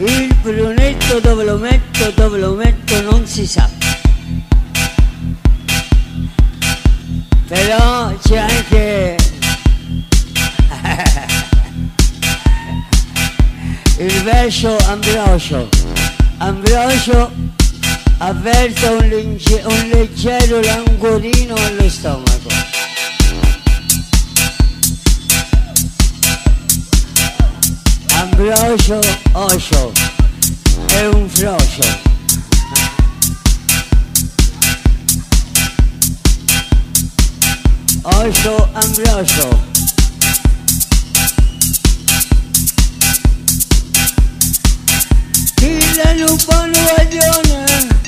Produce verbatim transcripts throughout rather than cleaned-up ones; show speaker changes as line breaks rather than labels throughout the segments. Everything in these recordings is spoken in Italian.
Il brunetto dove lo metto, dove lo metto non si sa. Però c'è anche il verso Ambrosio. Ambrosio avverta un, legge, un leggero languorino allo stomaco. Ambrosio Osio è un froscio. Osio Ambrosio. Tirano un buon guaglione.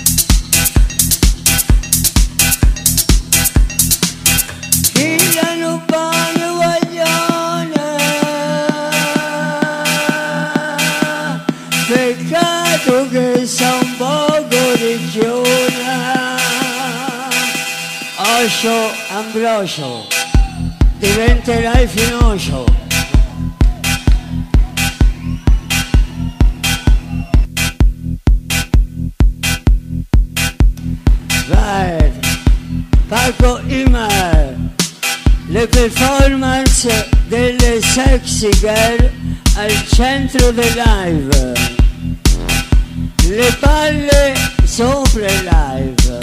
Tirano un buon guaglione. Peccato che sa un poco regione. Osio Ambrosio, diventerai finoso. Vai, Paco Imer, le performance delle sexy girl al centro del live, le palle sopra il live.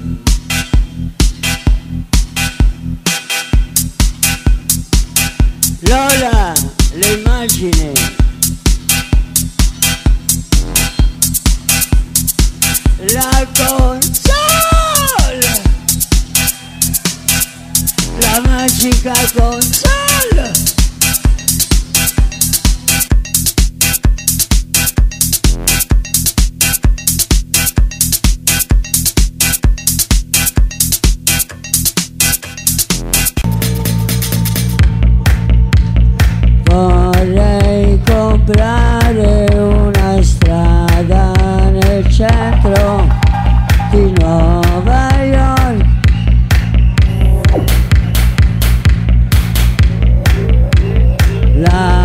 Lola, le immagini. La console, la magica console. Vorrei comprare una strada nel centro di Nuova York. La